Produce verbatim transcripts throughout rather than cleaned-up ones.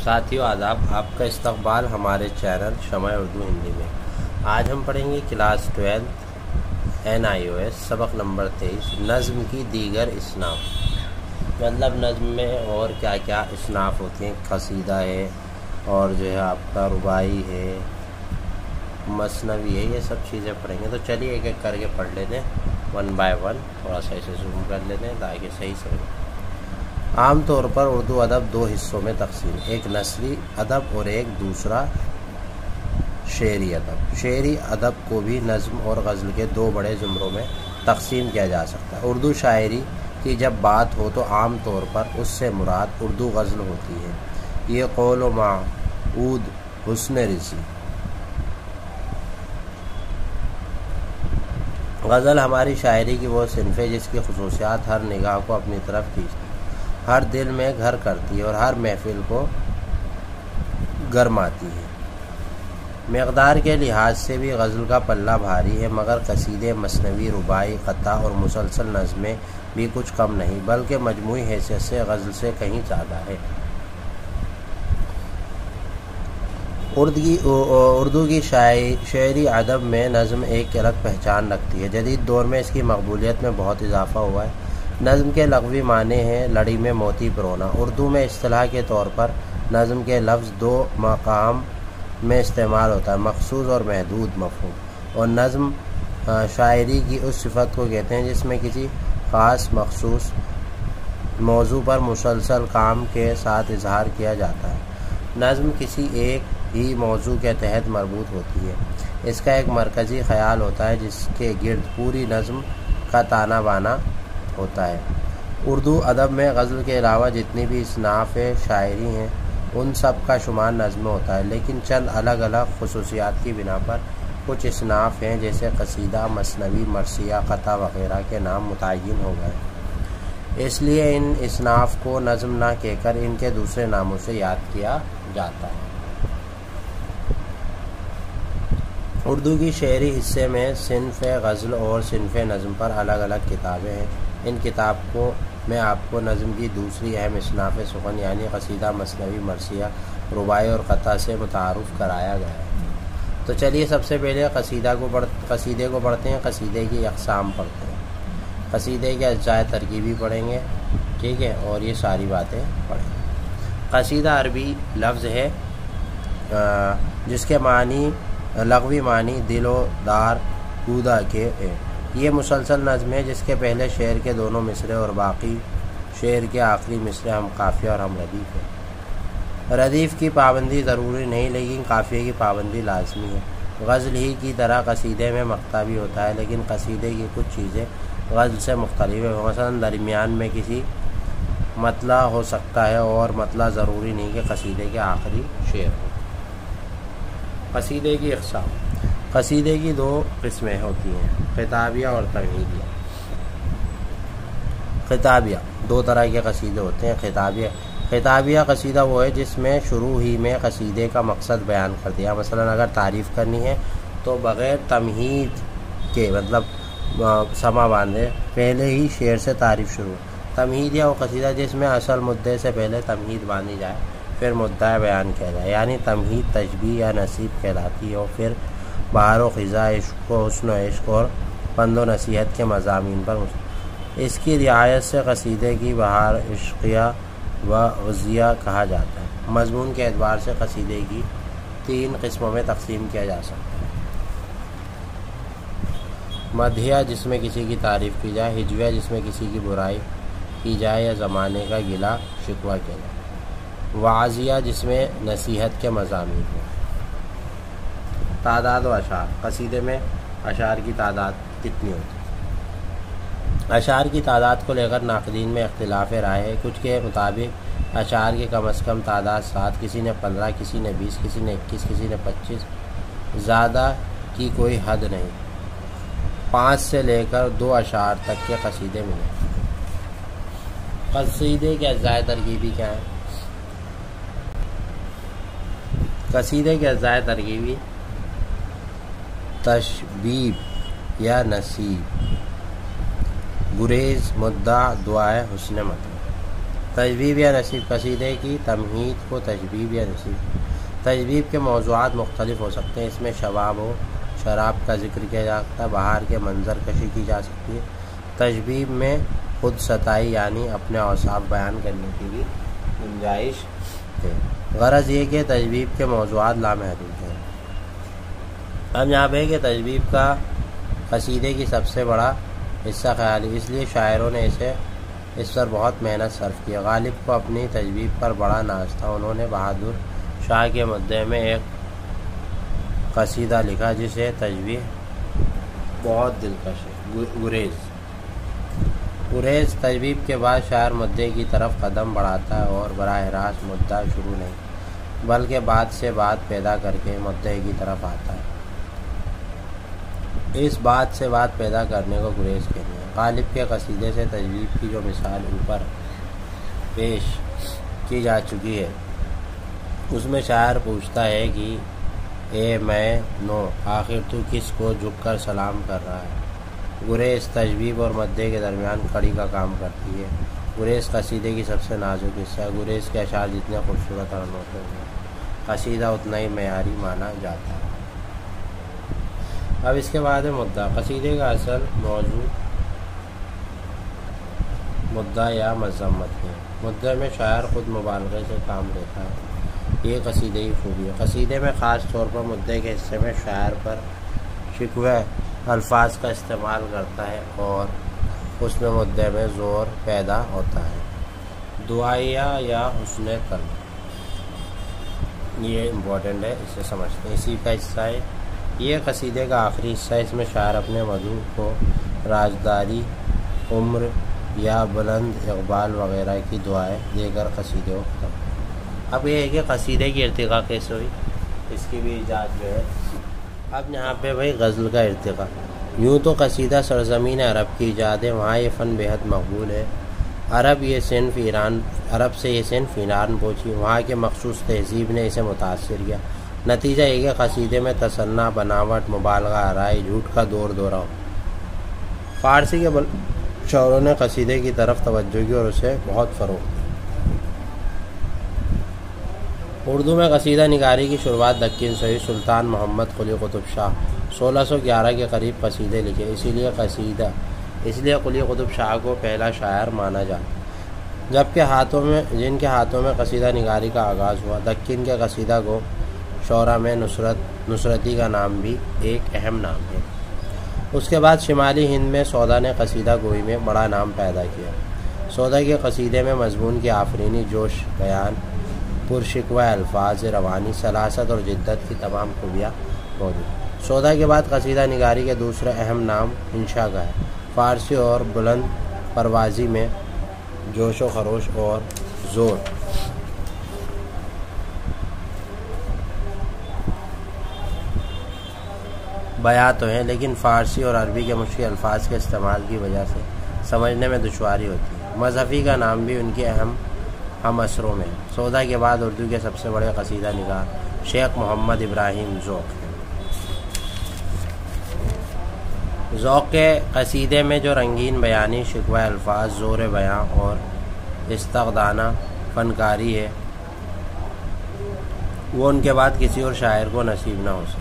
साथियों आदाब, आपका इस्तकबाल हमारे चैनल शमअ उर्दू हिंदी में। आज हम पढ़ेंगे class twelfth N I O S सबक नंबर तेईस, नज़्म की दीगर इसनाफ। मतलब नज़्म में और क्या क्या इसनाफ होती हैं। कसीदा है और जो है आपका रुबाई है, मसनवी है, ये सब चीज़ें पढ़ेंगे। तो चलिए एक एक करके पढ़ लेते हैं वन बाय वन। थोड़ा सा इसे जूम कर लेते हैं ताकि सही समझें। आम तौर पर उर्दू अदब दो हिस्सों में तकसीम, एक नसरी अदब और एक दूसरा शेरी अदब। शेरी अदब को भी नज़्म और गज़ल के दो बड़े ज़ुमरों में तकसीम किया जा सकता है। उर्दू शायरी की जब बात हो तो आम तौर पर उससे मुराद उर्दू गज़ल होती है। ये कौल व माऊद हुस्न रिज़ी। गज़ल हमारी शायरी की वो सिन्फ़ है जिसकी खुसूसियात हर निगाह को अपनी तरफ खींचती, हर दिल में घर करती है और हर महफिल को गरमाती है। मक़दार के लिहाज से भी गज़ल का पल्ला भारी है, मगर कसीदे, मसनवी, रुबाई, क़ता और मुसलसल नज़में भी कुछ कम नहीं, बल्कि मजमूई हैसियत से गज़ल से कहीं ज़्यादा है। उर्दू की शायरी अदब में नज़्म एक अलग पहचान रखती है। जदीद दौर में इसकी मकबूलियत में बहुत इजाफ़ा हुआ है। नज़्म के लग़वी माने हैं लड़ी में मोती परोना। उर्दू में इस्तिलाह के तौर पर नज़्म के लफ्ज़ दो मकाम में इस्तेमाल होता है, मखसूस और महदूद मफ़हूम। और नज़्म शायरी की उस सिफत को कहते हैं जिसमें किसी ख़ास मखसूस मौजू पर मुसलसल काम के साथ इजहार किया जाता है। नज़्म किसी एक ही मौजू के तहत मरबूत होती है। इसका एक मरकज़ी ख़याल होता है जिसके गिर्द पूरी नज़्म का ताना बाना होता है। उर्दू अदब में गज़ल के अलावा जितनी भी इसनाफ़ शायरी हैं उन सब का शुमार नज़्म में होता है, लेकिन चंद अलग अलग खुसूसियात की बिना पर कुछ इसनाफ़ हैं जैसे कसीदा, मसनवी, मरसिया, क़ता वग़ैरह के नाम मुतय्यन हो गए। इसलिए इन इसनाफ़ को नज़्म न कहकर इनके दूसरे नामों से याद किया जाता है। उर्दू की शेरी हिस्से में सिन्फ़ गज़ल और सिन्फ़ नज़्म पर अलग अलग किताबें हैं। इन किताबों में आपको नज़्म की दूसरी अहम इसनाफ़ सुख़न यानी कसीदा, मसनवी, मरसिया, रुबाई और क़ता से मुतारुफ़ कराया गया है। तो चलिए सबसे पहले कसीदा को पढ़ कसीदे को पढ़ते हैं। कसीदे की अक़साम पढ़ते हैं। कसीदे के अज्जाए तरकीबी पढ़ेंगे, ठीक है, और ये सारी बातें पढ़ेंगे। कसीदा अरबी लफ्ज़ है जिसके मानी लग़वी मानी दिलो दार कूदा के है। ये मुसलसल नज़्म है जिसके पहले शेर के दोनों मिसरे और बाकी शेर के आखिरी मिसरे हम काफ़िया और हम रदीफ़ है। रदीफ़ की पाबंदी ज़रूरी नहीं, लेकिन काफ़िया की पाबंदी लाजमी है। गज़ल ही की तरह कसीदे में मक़ता भी होता है, लेकिन कसीदे की कुछ चीज़ें गज़ल से मुख्तलिफ है। मसलन दरमियान में किसी मतला हो सकता है और मतला ज़रूरी नहीं कि कसीदे के आखिरी शेर हो। कसीदे की अक़साम। कसीदे की दो किस्में होती हैं, ख़िताबिया और तमहीदिया। ख़िताबिया दो तरह के कसीदे होते हैं। ख़िताबिया ख़िताबिया कसीदा वो है जिसमें शुरू ही में कसीदे का मकसद बयान कर दिया। मसलन अगर तारीफ़ करनी है तो बग़ैर तमहीद के, मतलब समा बांधे, पहले ही शेर से तारीफ़ शुरू। तमहीदिया वो कसीदा जिसमें असल मुद्दे से पहले तमहीद बांधी जाए, फिर मुद्दा बयान किया जाए, यानी तमहीद तशबीह या नसीब कहलाती है। और फिर बहार व ख़िज़ा, इश्क़ व हुस्न व इश्क़ और पंद व नसीहत के मज़ामीन पर इसकी रियायत से कसीदे की बहार इश्क़िया व ग़ज़िया कहा जाता है। मज़मून के एतबार से कसीदे की तीन किस्मों में तक़सीम किया जा सकता है। मदहिया जिसमें किसी की तारीफ़ की जाए, हिजविया जिसमें किसी की बुराई की जाए या ज़माने का गिला शिकवा किया जाए, वाज़िया जिसमें नसीहत के मज़ामीन हो। तादाद व अशार। कसीदे में अशार की तादाद कितनी होती है? अशार की तादाद को लेकर नाक़दीन में इख्तिलाफ़ राय है। कुछ के मुताबिक अशार की कम अज़ कम तादाद सात, किसी ने पंद्रह, किसी ने बीस, किसी ने इक्कीस, किसी ने पच्चीस, ज़्यादा की कोई हद नहीं। पाँच से लेकर दो अशार तक के कसीदे मिले। कसीदे के अज़्ज़ाए तरकीबी क्या है? कसीदे के अज़्ज़ाए तरकीबी तशबीब या नसीब, गुरेज़, मुद्दा, दुआए, हुस्न मतलब। تجویب یا نصیب، قصیدے کی تمہید کو تجویب یا نصیب۔ تجویب کے موضوعات مختلف ہو سکتے ہیں، اس میں شباب و شراب کا ذکر کیا جا سکتا ہے، بہار کے منظر کشی کی جا سکتی ہے۔ تجویب میں خود ستائی یعنی اپنے اوصاف بیان کرنے کی بھی گنجائش ہے۔ غرض یہ کہ تجویب کے موضوعات لامحدود ہیں۔ ہم یہاں پہ کہ تجویب کا قصیدے کی سب سے بڑا حصہ خیالی، اس لیے شاعروں نے اسے اس پر بہت محنت صرف کی۔ غالب کو اپنی تجویب پر بڑا ناز تھا، انہوں نے بہادر شاہ کے مدعے میں ایک قصیدہ لکھا جسے تجویب بہت دلکش ہے۔ گریز گریز تجویب کے بعد شاعر مدعے کی طرف قدم بڑھاتا ہے اور براہ راست مدعا شروع نہیں بلکہ بات سے بات پیدا کر کے مدعے کی طرف آتا ہے۔ اس بات سے بات پیدا کرنے کو گریز کہتے ہیں۔ غالب کے قصیدے سے تجویب کی جو مثال اوپر پیش کی جا چکی ہے، اس میں شاعر پوچھتا ہے کہ اے میں نو آخر تو کس کو جھک کر سلام کر رہا ہے۔ گریز تجویب اور مدعے کے درمیان کڑی کا کام کرتی ہے۔ گریز قصیدے کی سب سے نازک حصہ ہے۔ گریز کے اشعار جتنے خوبصورت اور انوکھے ہیں، قصیدہ اتنا ہی معیاری مانا جاتا ہے۔ اب اس کے بعد ہے مدعا۔ قصیدے کا اصل موضوع مدعا یا مذمت ہے۔ مدعے میں شاعر خود مبالغے سے کام لیتا ہے، یہ قصیدے کی خوبی ہے۔ قصیدے میں خاص طور پر مدعے کے حصے میں شاعر پر شکوہ الفاظ کا استعمال کرتا ہے اور اس میں مدعے میں زور پیدا ہوتا ہے۔ دعائیہ یا حسن قلب، یہ امپورٹنٹ ہے، اسے سمجھتے ہیں۔ اسی کا حصہ ہے یہ قصیدے کا آخری حصہ ہے۔ اس میں شاعر اپنے مدعو کو رازداری، عمر یا بلند اقبال وغیرہ کی دعائیں دے کر قصیدے کو ختم۔ اب یہ ہے کہ قصیدے کی ارتقاء کیسے ہوئی، اس کی بھی ایجاد جو ہے۔ اب یہاں پہ بھائی غزل کا ارتقاء۔ یوں تو قصیدہ سرزمین عرب کی ایجاد ہے، وہاں یہ فن بہت مقبول ہے۔ عرب یہ صنف ایران عرب سے یہ صنف ایران پہنچی، وہاں کے مخصوص تہذیب نے اسے متاثر کیا۔ نتیجہ یہ کہ قصیدے میں تصنع، بناوٹ، مبالغہ آرائی، جھوٹ کا دور دورہ ہو۔ فارسی کے شاعروں نے قصیدے کی طرف توجہ کی اور اسے بہت فروغ دیا۔ اردو میں قصیدہ نگاری کی شروعات دکن سے ہوئی۔ سلطان محمد قلی قطب شاہ سولہ سو گیارہ کے قریب قصیدے لکھے، اسی لیے قصیدہ اس لیے قلی قطب شاہ کو پہلا شاعر مانا جاتا، جبکہ ہاتھوں میں جن کے ہاتھوں میں قصیدہ نگاری کا آغاز ہوا۔ دکن کے قصیدہ کو شعراء میں نصرت نصرتی کا نام بھی ایک اہم نام ہے۔ اس کے بعد شمالی ہند میں سودا نے قصیدہ گوئی میں بڑا نام پیدا کیا۔ سودا کے قصیدے میں مضمون کی آفرینی، جوش بیان، پرشکوہ الفاظ، روانی، سلاست اور جدت کی تمام خوبیاں موجود۔ سودا کے بعد قصیدہ نگاری کے دوسرے اہم نام انشا کا ہے۔ فارسی اور بلند پروازی میں جوش و خروش اور زور بیان تو ہیں، لیکن فارسی اور عربی کے مشکل الفاظ کے استعمال کی وجہ سے سمجھنے میں دشواری ہوتی ہے۔ مذہبی کا نام بھی ان کے اہم ہم اثروں میں ہے۔ سودا کے بعد اردو کے سب سے بڑے قصیدہ نگار شیخ محمد ابراہیم ذوق ہیں۔ ذوق کے قصیدے میں جو رنگین بیانی، شکوہ الفاظ، زور بیاں اور استغدانہ فنکاری ہے، وہ ان کے بعد کسی اور شاعر کو نصیب نہ ہو سکے۔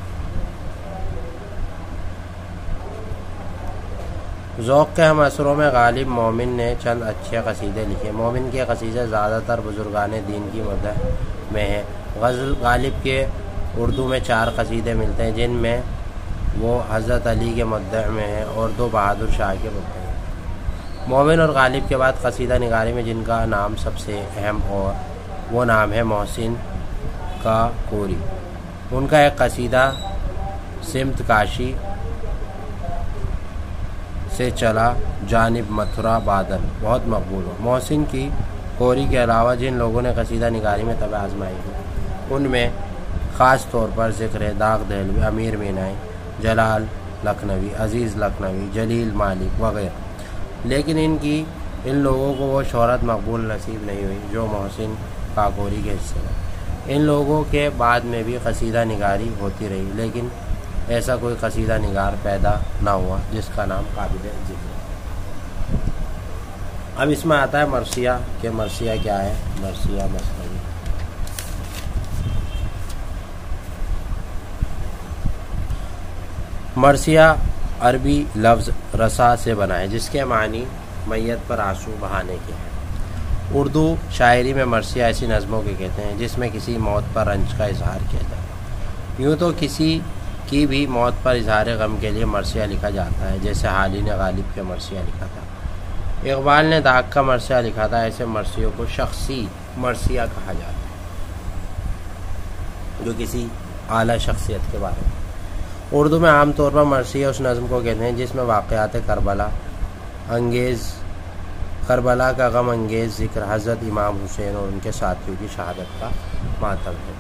ذوق کے ہم اثروں میں غالب مومن نے چند اچھے قصیدے لکھے۔ مومن کے قصیدے زیادہ تر بزرگان دین کی مدح میں ہیں۔ غزل غالب کے اردو میں چار قصیدے ملتے ہیں، جن میں وہ حضرت علی کے مدح میں ہیں اور دو بہادر شاہ کے مدح میں۔ مومن اور غالب کے بعد قصیدہ نگاری میں جن کا نام سب سے اہم اور وہ نام ہے محسن کاکوری۔ ان کا ایک قصیدہ سمت کاشی سے چلا جانب متھرا بادل بہت مقبول ہو۔ محسن کی کوری کے علاوہ جن لوگوں نے قصیدہ نگاری میں طبع آزمائی کی، ان میں خاص طور پر ذکر ہے داغ دہلوی، امیر مینائی، جلال لکھنوی، عزیز لکھنوی، جلیل مالک وغیرہ، لیکن ان کی ان لوگوں کو وہ شہرت مقبول نصیب نہیں ہوئی جو محسن کاکوری کے حصے میں۔ ان لوگوں کے بعد میں بھی قصیدہ نگاری ہوتی رہی، لیکن ایسا کوئی قصیدہ نگار پیدا نہ ہوا جس کا نام قابل ذکر ہے۔ اب اس میں آتا ہے مرثیہ کہ مرثیہ کیا ہے. مرثیہ مثنوی مرثیہ عربی لفظ رسا سے بنا ہے جس کے معنی میت پر آنسو بہانے کے ہیں. اردو شاعری میں مرثیہ ایسی نظموں کے کہتے ہیں جس میں کسی موت پر رنج کا اظہار کیا جاتا ہے. یوں تو کسی کی بھی موت پر اظہار غم کے لیے مرثیہ لکھا جاتا ہے، جیسے حالی نے غالب کے مرثیہ لکھا تھا. اقبال نے داغ کا مرثیہ لکھا تھا. ایسے مرثیوں کو شخصی مرثیہ کہا جاتا ہے جو کسی اعلیٰ شخصیت کے بارے میں. اردو میں عام طور پر مرثیہ اس نظم کو کہتے ہیں جس میں واقعات کربلا انگیز کربلا کا غم انگیز ذکر حضرت امام حسین اور ان کے ساتھیوں کی شہادت کا ماتم ہے.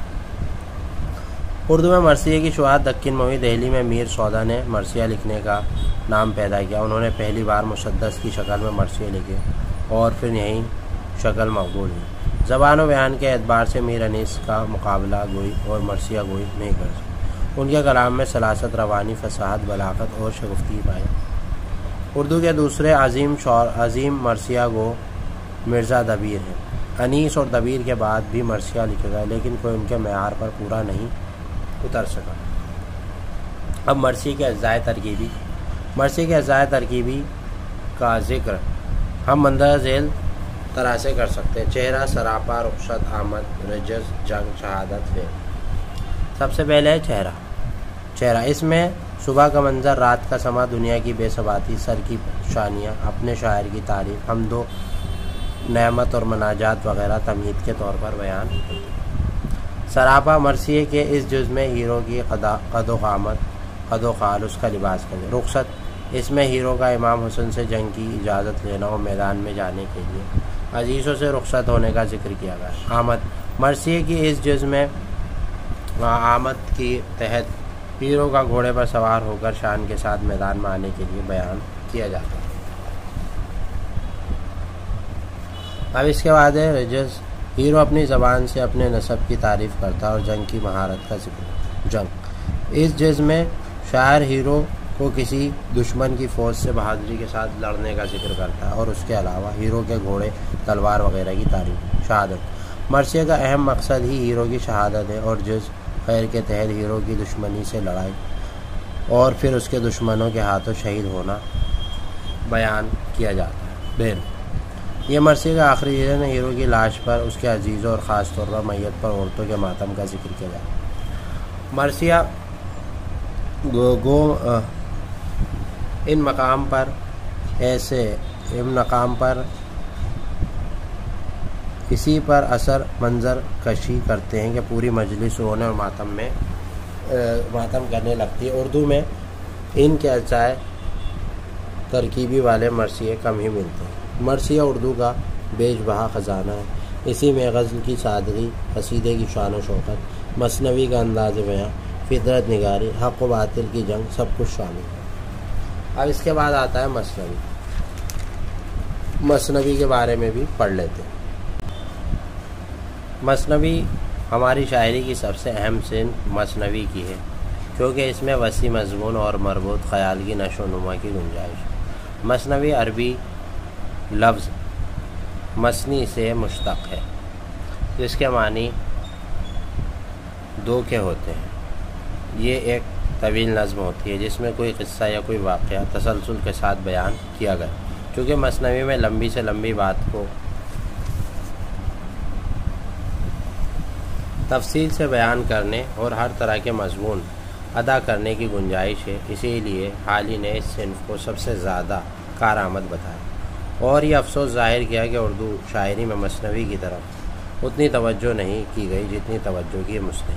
اردو میں مرثیے کی شروعات دکن موئی دہلی میں میر سودا نے مرثیہ لکھنے کا نام پیدا کیا. انہوں نے پہلی بار مسدس کی شکل میں مرثیے لکھے اور پھر یہی شکل مقبول ہوئی. زبان و بیان کے اعتبار سے میر انیس کا مقابلہ گوئی اور مرثیہ گوئی نہیں کر سکتے. ان کے کلام میں سلاست، روانی، فصاحت، بلاغت اور شگفتی پائی. اردو کے دوسرے عظیم شعر عظیم مرثیہ گو مرزا دبیر ہیں. انیس اور دبیر کے بعد بھی مرثیہ لکھے گئے لیکن کوئی ان کے معیار پر پورا نہیں اتر سکا. اب مرثیے کے اجزائے ترکیبی مرثیے کے اجزائے ترکیبی کا ذکر ہم مندرجہ ذیل طرح سے کر سکتے ہیں. چہرہ، سراپا، رخصت، آمد، رجز، جنگ، شہادت، فعل. سب سے پہلے ہے چہرہ. چہرہ اس میں صبح کا منظر، رات کا سما، دنیا کی بے ثباتی، سر کی شانیاں، اپنے شاعر کی تعریف، حمد و نعمت اور مناجات وغیرہ تمہید کے طور پر بیان ہوتی ہے. سراپا مرثیے کے اس جز میں ہیرو کی قد و قامت، قد و قال، اس کا لباس کا. رخصت اس میں ہیرو کا امام حسن سے جنگ کی اجازت لینا اور میدان میں جانے کے لیے عزیزوں سے رخصت ہونے کا ذکر کیا گیا. آمد مرثیے کی اس جز میں آمد کی تحت ہیرو کا گھوڑے پر سوار ہو کر شان کے ساتھ میدان میں آنے کے لیے بیان کیا جاتا ہے. اب اس کے بعد ہے رجز. ہیرو اپنی زبان سے اپنے نسب کی تعریف کرتا ہے اور جنگ کی مہارت کا ذکر. جنگ اس جز میں شاعر ہیرو کو کسی دشمن کی فوج سے بہادری کے ساتھ لڑنے کا ذکر کرتا ہے اور اس کے علاوہ ہیرو کے گھوڑے، تلوار وغیرہ کی تعریف. شہادت مرثیے کا اہم مقصد ہی ہیرو کی شہادت ہے اور جز خیر کے تحت ہیرو کی دشمنی سے لڑائی اور پھر اس کے دشمنوں کے ہاتھوں شہید ہونا بیان کیا جاتا ہے. بین یہ مرثیے کا آخری جز ہے. ہیرو کی لاش پر، اس کے عزیزوں اور خاص طور پر میت پر عورتوں کے ماتم کا ذکر کیا جاتا ہے. مرثیہ گو, گو ان مقام پر ایسے ان مقام پر اسی پر اثر منظر کشی کرتے ہیں کہ پوری مجلس رونے اور ماتم میں ماتم کرنے لگتی ہے. اردو میں ان کے اجزائے ترکیبی والے مرثیے کم ہی ملتے ہیں. مرثیہ اردو کا بیش بہا خزانہ ہے. اسی میں غزل کی سادگی، قصیدے کی شان و شوکت، مثنوی کا انداز بیاں، فطرت نگاری، حق و باطل کی جنگ سب کچھ شامل ہے. اب اس کے بعد آتا ہے مثنوی. مثنوی کے بارے میں بھی پڑھ لیتے ہیں. مثنوی ہماری شاعری کی سب سے اہم صنف مثنوی کی ہے کیونکہ اس میں وسیع مضمون اور مربوط خیال کی نشو و نما کی گنجائش ہے. مثنوی عربی لفظ مثنی سے مشتق ہے جس کے معنی دو کے ہوتے ہیں. یہ ایک طویل نظم ہوتی ہے جس میں کوئی قصہ یا کوئی واقعہ تسلسل کے ساتھ بیان کیا گیا. کیونکہ مثنوی میں لمبی سے لمبی بات کو تفصیل سے بیان کرنے اور ہر طرح کے مضمون ادا کرنے کی گنجائش ہے، اسی لیے حالی نے اس صنف کو سب سے زیادہ کارآمد بتایا اور یہ افسوس ظاہر کیا کہ اردو شاعری میں مثنوی کی طرف اتنی توجہ نہیں کی گئی جتنی توجہ کی مثنوی.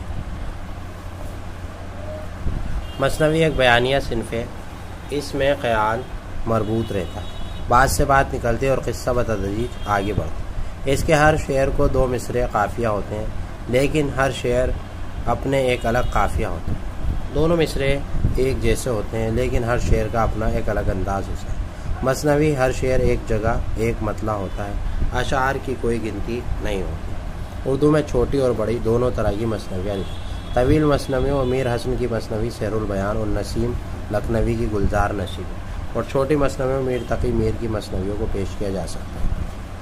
مثنوی ایک بیانیہ صنف ہے. اس میں خیال مربوط رہتا ہے، بات سے بات نکلتی ہے اور قصہ بتدریج آگے بڑھتا ہے. اس کے ہر شعر کو دو مصرع قافیہ ہوتے ہیں لیکن ہر شعر اپنے ایک الگ قافیہ ہوتا ہے. دونوں مصرع ایک جیسے ہوتے ہیں لیکن ہر شعر کا اپنا ایک الگ انداز ہوتا ہے. مثنوی ہر شعر ایک جگہ ایک مطلع ہوتا ہے. اشعار کی کوئی گنتی نہیں ہوتی. اردو میں چھوٹی اور بڑی دونوں طرح کی مثنویاں لکھی. طویل مثنوی و امیر حسن کی مثنوی سحر البیان اور نسیم لکھنوی کی گلزار نشیب. اور چھوٹی مثنویوں میں میر تقی میر کی مثنویوں کو پیش کیا جا سکتا ہے۔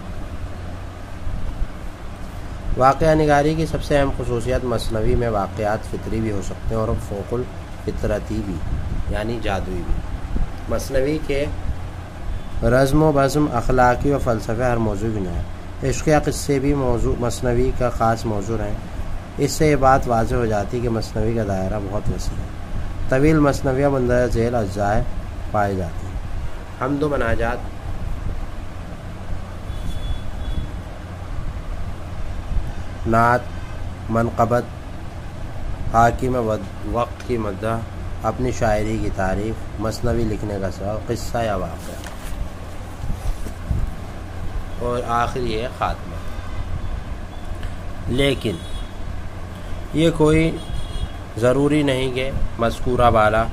واقعہ نگاری کی سب سے اہم خصوصیت مثنوی میں واقعات فطری بھی ہو سکتے ہیں اور فوق الفطرتی بھی، یعنی جادوئی بھی۔ مثنوی کے رزم و بزم، اخلاقی و فلسفہ ہر موضوع بھی نہ ہے۔ عشق یا قصے بھی موضوع مثنوی کا خاص موضوع ہیں۔ اس سے یہ بات واضح ہو جاتی ہے کہ مثنوی کا دائرہ بہت وسیع ہے۔ طویل مثنویاں مندرجہ ذیل اجزاء پائی جاتی ہیں۔ حمد و مناجات، نعت، منقبت، حاکم وقت کی مدح، اپنی شاعری کی تعریف، مثنوی لکھنے کا سبب، قصہ یا واقعہ، اور آخری ہے خاتمہ۔ لیکن یہ کوئی ضروری نہیں کہ مذکورہ بالا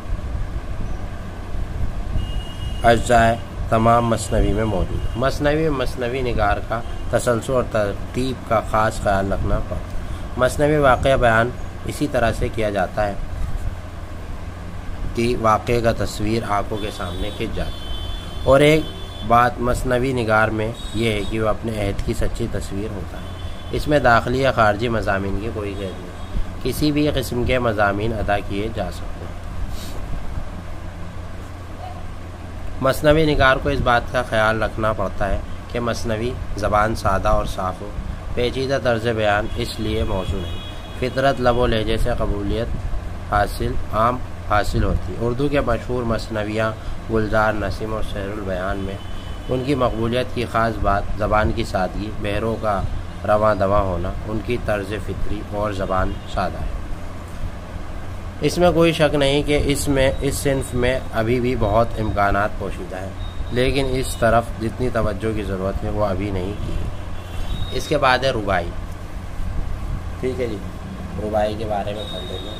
اجزاء تمام مثنوی میں موجود۔ مثنوی میں مثنوی نگار کا تسلسل اور ترتیب کا خاص خیال رکھنا پڑتا۔ مثنوی واقعہ بیان اسی طرح سے کیا جاتا ہے کہ واقعے کا تصویر آنکھوں کے سامنے کھنچ جاتی ہے، اور ایک بات مثنوی نگار میں یہ ہے کہ وہ اپنے عہد کی سچی تصویر ہوتا ہے۔ اس میں داخلی یا خارجی مضامین کی کوئی قید نہیں، کسی بھی قسم کے مضامین ادا کیے جا سکتے ہیں۔ مثنوی نگار کو اس بات کا خیال رکھنا پڑتا ہے کہ مثنوی زبان سادہ اور صاف ہو، پیچیدہ طرز بیان اس لیے موزوں نہیں، فطرت لب و لہجے سے قبولیت حاصل عام حاصل ہوتی ہے۔ اردو کے مشہور مثنویاں گلزار، نسیم اور سحر البیان میں ان کی مقبولیت کی خاص بات زبان کی سادگی، بحروں کا رواں دواں ہونا، ان کی طرز فطری اور زبان سادہ ہے۔ اس میں کوئی شک نہیں کہ اس میں اس صنف میں ابھی بھی بہت امکانات پوشیدہ ہیں، لیکن اس طرف جتنی توجہ کی ضرورت ہے وہ ابھی نہیں کی ہے۔ اس کے بعد ہے ربائی۔ ٹھیک ہے جی، ربائی کے بارے میں پڑھ لیں گے۔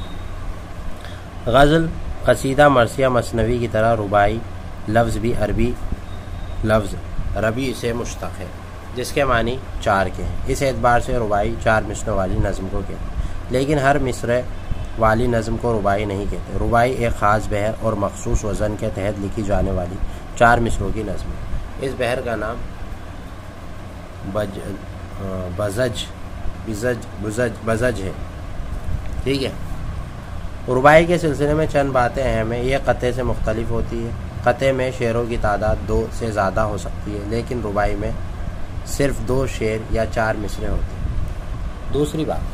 غزل، قصیدہ، مرثیہ، مثنوی کی طرح ربائی لفظ بھی عربی لفظ ربی سے مشتق ہے، جس کے معنی چار کے ہیں۔ اس اعتبار سے ربائی چار مصروں والی نظم کو کہتے ہیں، لیکن ہر مصرع والی نظم کو ربائی نہیں کہتے۔ ربائی ایک خاص بحر اور مخصوص وزن کے تحت لکھی جانے والی چار مصروں کی نظم ہے۔ اس بحر کا نام بج بزج بزج بزج بزج ہے۔ ٹھیک ہے۔ ربائی کے سلسلے میں چند باتیں اہم ہیں۔ یہ قطعے سے مختلف ہوتی ہے۔ قطعے میں شعروں کی تعداد دو سے زیادہ ہو سکتی ہے، لیکن ربائی میں صرف دو شعر یا چار مصرے ہوتے ہیں۔ دوسری بات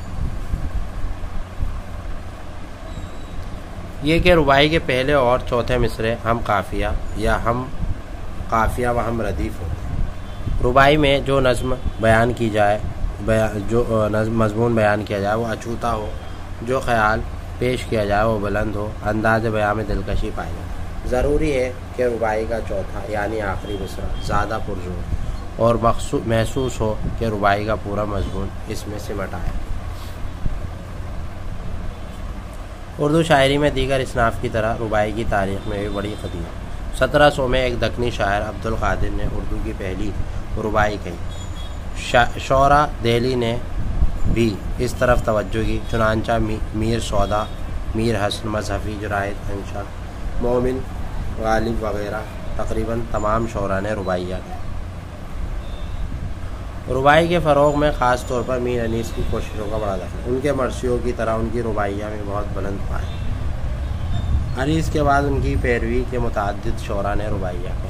یہ کہ ربائی کے پہلے اور چوتھے مصرے ہم قافیہ یا ہم قافیہ و ہم ردیف ہوتے ہیں۔ ربائی میں جو نظم بیان کی جائے جو نظم مضمون بیان کیا جائے وہ اچھوتا ہو، جو خیال پیش کیا جائے وہ بلند ہو، انداز بیان میں دلکشی پائی جائے۔ ضروری ہے کہ ربائی کا چوتھا یعنی آخری مصرع زیادہ پرزور اور محسوس ہو کہ ربائی کا پورا مضمون اس میں سمٹ آیا۔ اردو شاعری میں دیگر اصناف کی طرح ربائی کی تاریخ میں بھی بڑی قدیم ہے۔ سترہ سو میں ایک دکنی شاعر عبد القادر نے اردو کی پہلی ربائی کہی۔ شعراء دہلی نے بھی اس طرف توجہ کی، چنانچہ میر سودا، میر حسن مذہبی، جرائد انشا، مومن غالب وغیرہ تقریباً تمام شعراء نے رباعیہ کی۔ ربائی کے فروغ میں خاص طور پر میر انیس کی کوششوں کا بڑا دخل ہے۔ ان کے مرثیوں کی طرح ان کی رباعیہ میں بہت بلند پائے۔ انیس کے بعد ان کی پیروی کے متعدد شعراء نے رباعیہ کی۔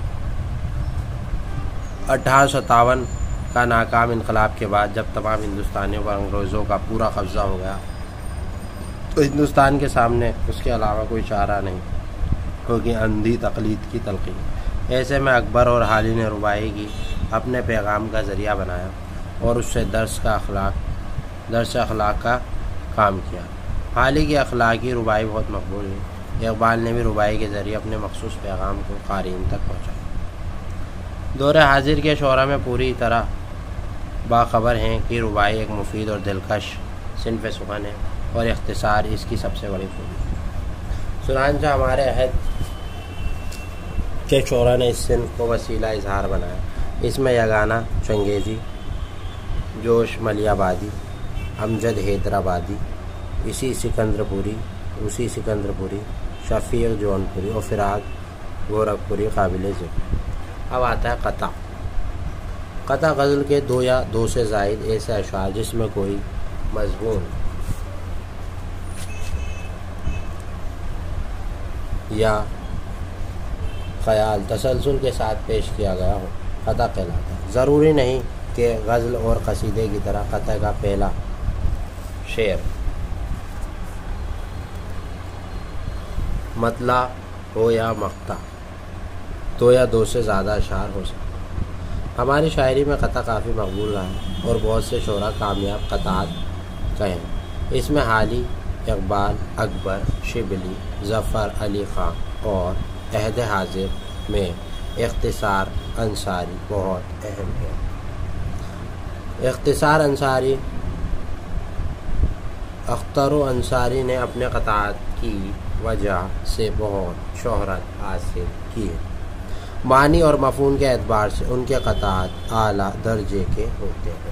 اٹھارہ سو ستاون کا ناکام انقلاب کے بعد جب تمام ہندوستانیوں پر انگریزوں کا پورا قبضہ ہو گیا تو ہندوستان کے سامنے اس کے علاوہ کوئی چارہ نہیں، کیونکہ اندھی تقلید کی تلقین۔ ایسے میں اکبر اور حالی نے ربائی کی اپنے پیغام کا ذریعہ بنایا اور اس سے درس کا اخلاق درس اخلاق کا کام کیا۔ حالی کی اخلاقی ربائی بہت مقبول ہے۔ اقبال نے بھی ربائی کے ذریعے اپنے مخصوص پیغام کو قارئین تک پہنچایا۔ دور حاضر کے شعراء میں پوری طرح باخبر ہیں کہ ربائی ایک مفید اور دلکش صنف سخن ہے اور اختصار اس کی سب سے بڑی خوبی ہے۔ چنانچہ ہمارے عہد کے شعراء نے اس صنف کو وسیلہ اظہار بنایا۔ اس میں یگانہ چنگیزی، جوش ملیح آبادی، امجد حیدر آبادی، اسی سکندر پوری اسی سکندر پوری، شفیع جون پوری اور فراق گورکھپوری قابل ذکر۔ اب آتا ہے قطع۔ قطع غزل کے دو یا دو سے زائد ایسے اشعار جس میں کوئی مضمون یا خیال تسلسل کے ساتھ پیش کیا گیا ہو قطع کہلاتا ہے۔ ضروری نہیں کہ غزل اور قصیدے کی طرح قطع کا پہلا شعر مطلع ہو یا مقطع، دو یا دو سے زیادہ اشعار ہو سکتے۔ ہماری شاعری میں قطع کافی مقبول رہا ہے اور بہت سے شعراء کامیاب قطعات کہیں۔ اس میں حالی، اقبال، اکبر، شبلی، ظفر علی خان اور عہد حاضر میں اختصار انصاری بہت اہم ہے۔ اختصار انصاری اختر و انصاری نے اپنے قطعات کی وجہ سے بہت شہرت حاصل کی ہے۔ معنی اور مفہوم کے اعتبار سے ان کے قطعات اعلیٰ درجے کے ہوتے ہیں۔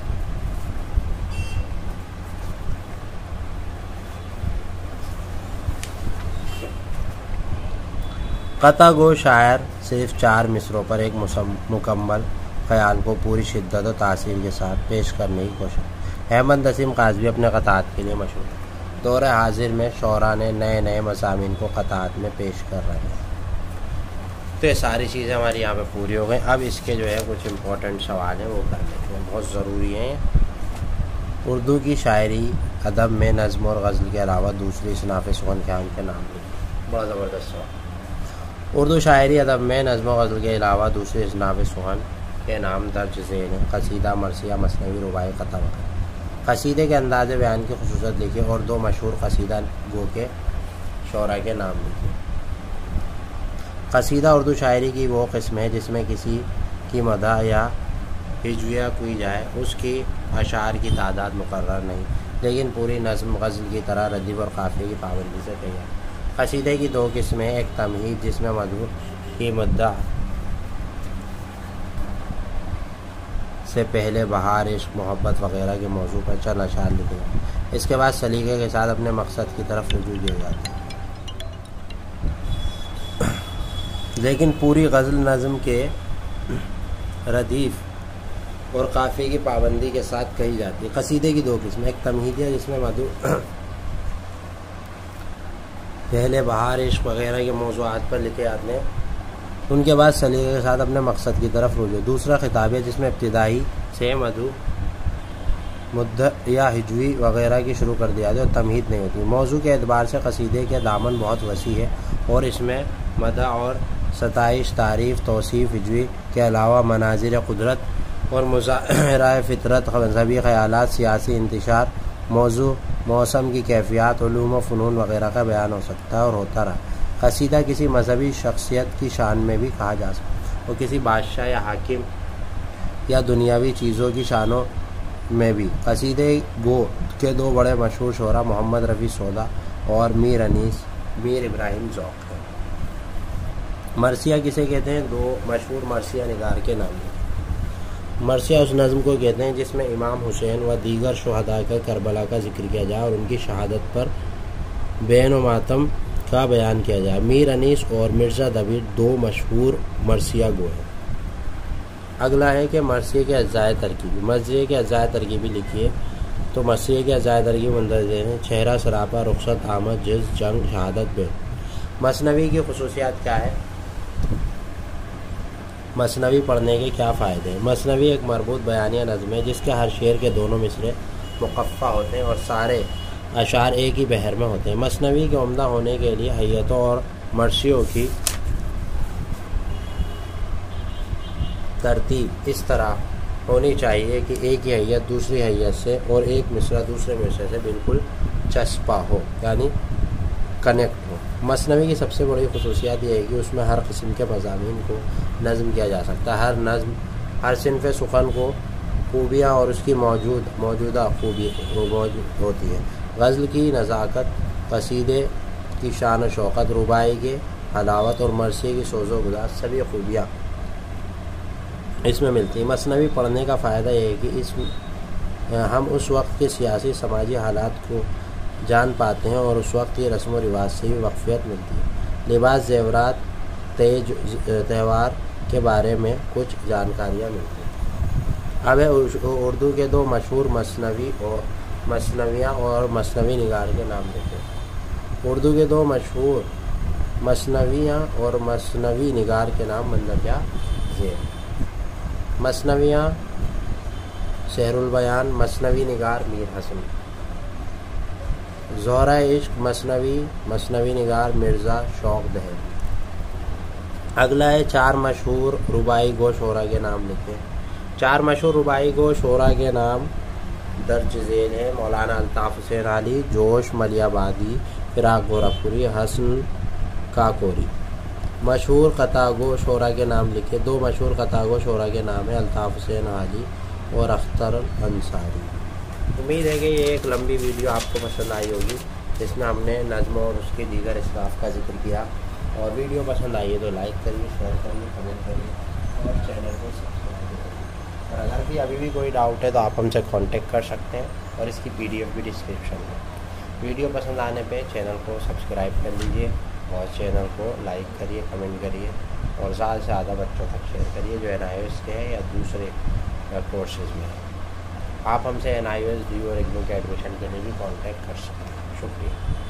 قطع گو شاعر صرف چار مصروں پر ایک مکمل خیال کو پوری شدت و تاثیر کے ساتھ پیش کرنے کی کوشش۔ احمد نسیم قاضوی اپنے قطعات کے لیے مشہور ہے۔ دور حاضر میں شعراء نے نئے نئے مضامین کو قطعات میں پیش کر رہے ہیں۔ تو یہ ساری چیزیں ہماری یہاں پہ پوری ہو گئیں۔ اب اس کے جو ہے کچھ امپورٹنٹ سوال ہیں وہ کر لیتے ہیں، بہت ضروری ہیں۔ اردو کی شاعری ادب میں نظم اور غزل کے علاوہ دوسری اصناف سخن کے ان کے نام لکھیں۔ بہت زبردست سوال۔ اردو شاعری ادب میں نظم و غزل کے علاوہ دوسری اصناف سخن کے نام درج ذیل ہیں: قصیدہ، مرثیہ، مثنوی، رباعی، قطع وغیرہ۔ قصیدے کے انداز بیان کی خصوصیت لکھیں اور دو مشہور قصیدہ گو کے شعراء کے نام لکھیں۔ قصیدہ اردو شاعری کی وہ قسم ہے جس میں کسی کی مدح یا ہجویہ کی جائے۔ اس کی اشعار کی تعداد مقرر نہیں، لیکن پوری نظم غزل کی طرح ردیف اور قافیے کی پابندی سے تیار۔ قصیدے کی دو قسمیں، ایک تمہید جس میں مدح کی مدح سے پہلے بہار، عشق، محبت وغیرہ کے موضوع پر چند اشعار لکھے جائیں، اس کے بعد سلیقے کے ساتھ اپنے مقصد کی طرف رجوع کیے جاتے ہیں۔ لیکن پوری غزل نظم کے ردیف اور قافیے کی پابندی کے ساتھ کہی جاتی ہے۔ قصیدے کی دو قسمیں، ایک تمہیدیہ جس میں مدح پہلے بہار، عشق وغیرہ کے موضوعات پر لکھے جاتے ہیں، ان کے بعد سلیقے کے ساتھ اپنے مقصد کی طرف رجوع۔ دوسرا خطابیہ جس میں ابتدائی سے مدح مدح یا ہجوی وغیرہ کی شروع کر دیا جائے اور تمہید نہیں ہوتی۔ موضوع کے اعتبار سے قصیدے کے دامن بہت وسیع ہے اور اس میں مدح اور ستائش، تعریف، توصیف، ہجوی کے علاوہ مناظر قدرت اور مظاہرہ فطرت، مذہبی خیالات، سیاسی انتشار، موضوع، موسم کی کیفیات، علوم و فنون وغیرہ کا بیان ہو سکتا ہے اور ہوتا رہا۔ قصیدہ کسی مذہبی شخصیت کی شان میں بھی کہا جا سکتا ہے اور کسی بادشاہ یا حاکم یا دنیاوی چیزوں کی شانوں میں بھی۔ قصیدے گو کے دو بڑے مشہور شعراء محمد رفیع سودا اور میر انیس میر ابراہیم ذوق ہیں۔ مرثیہ کسے کہتے ہیں؟ دو مشہور مرثیہ نگار کے نام ہیں۔ مرثیہ اس نظم کو کہتے ہیں جس میں امام حسین و دیگر شہداء کا کربلا کا ذکر کیا جائے اور ان کی شہادت پر بین و ماتم کا بیان کیا جائے۔ میر انیس اور مرزا دبیر دو مشہور مرثیہ گو ہیں۔ اگلا ہے کہ مرثیے کے اجزائے ترکیبی۔ مرثیے کے اجزائے ترکیبی لکھیے تو مرثیے کے اجزائے ترکیبی مندرجہ ہیں: چہرہ، سراپا، رخصت، آمد، جز، جنگ، شہادت، بین۔ مثنوی کی خصوصیات کیا ہے؟ مثنوی پڑھنے کے کیا فائدے ہیں؟ مثنوی ایک مربوط بیانیہ نظم ہے جس کے ہر شعر کے دونوں مصرے مقفع ہوتے ہیں اور سارے اشعار ایک ہی بحر میں ہوتے ہیں۔ مثنوی کے عمدہ ہونے کے لیے حیتوں اور مرثیوں کی ترتیب اس طرح ہونی چاہیے کہ ایک ہی حیت دوسری حیت سے اور ایک مصرع دوسرے مصرے سے بالکل چسپاں ہو، یعنی کنیکٹ ہو۔ مثنوی کی سب سے بڑی خصوصیات یہ ہے کہ اس میں ہر قسم کے مضامین کو نظم کیا جا سکتا ہے۔ ہر نظم ہر صنف سخن کو خوبیاں اور اس کی موجود موجودہ خوبی موجود ہوتی ہے۔ غزل کی نزاکت، قصیدے کی شان و شوقت، رباعی کی حلاوت اور مرثیے کی سوز و گداز، سبھی خوبیاں اس میں ملتی ہیں۔ مثنوی پڑھنے کا فائدہ یہ ہے کہ اس ہم اس وقت کے سیاسی سماجی حالات کو جان پاتے ہیں اور اس وقت کی رسم و رواج سے بھی واقفیت ملتی ہے۔ لباس، زیورات تیج تہوار کے بارے میں کچھ جانکاریاں ملتی ہیں۔ اب ہے اردو کے دو مشہور مثنوی اور مثنویاں اور مثنوی نگار کے نام لکھیں۔ اردو کے دو مشہور مثنویاں اور مثنوی نگار کے نام مندرجہ ذیل۔ مثنویاں سحر البیان، مثنوی نگار میر حسن۔ زہرہ عشق مثنوی، مثنوی نگار مرزا شوق دہلوی۔ اگلا ہے چار مشہور رباعی گو شعرا کے نام لکھیں۔ چار مشہور رباعی گو شعرا کے نام درج ذیل ہے: مولانا الطاف حسین علی، جوش ملیح آبادی، فراق گورکھپوری، حسن کاکوری۔ مشہور قطع گو شعرا کے نام لکھے۔ دو مشہور قطع گو شعرا کے نام ہیں: الطاف حسین علی اور اختر انصاری۔ امید ہے کہ یہ ایک لمبی ویڈیو آپ کو پسند آئی ہوگی، جس میں ہم نے نظم اور اس کے دیگر اصناف کا ذکر کیا۔ اور ویڈیو پسند آئی ہے تو لائک کریے، شیئر کریے، کمنٹ کریے اور چینل کو سبسکرائب کریے۔ اور اگر بھی ابھی بھی کوئی ڈاؤٹ ہے تو آپ ہم سے کانٹیکٹ کر سکتے ہیں، اور اس کی پی ڈی ایف بھی ڈسکرپشن میں۔ ویڈیو پسند آنے پہ چینل کو سبسکرائب کر لیجیے اور چینل کو لائک کریے، کمنٹ کریے اور زیادہ سے زیادہ بچوں تک شیئر کریے جو این آئی او ایس کے ہیں یا دوسرے کورسز میں ہیں۔ آپ ہم سے N I O S D اور اگنو کے ایڈمیشن کے لیے بھی کانٹیکٹ کر سکتے ہیں۔ شکریہ۔